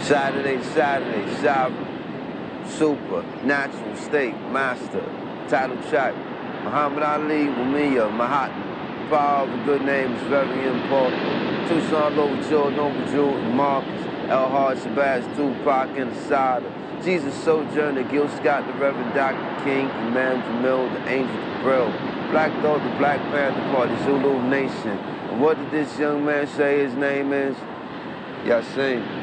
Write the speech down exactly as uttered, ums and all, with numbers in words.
Saturday, Saturday, sovereign, super, natural, state, master, title track, Mohammed Ali, Wamiya, Mahatma. The power of a good name is very important. Tucson, Overture, Noble Jewel, Marcus, El Hard, Shabazz, Tupac, and Asada. Jesus Sojourner, Gil Scott, the Reverend Doctor King, Imam Jamil, the Angel Gabriel, Black Dog, the Black Panther Party, Zulu Nation. And what did this young man say his name is? Yasiin.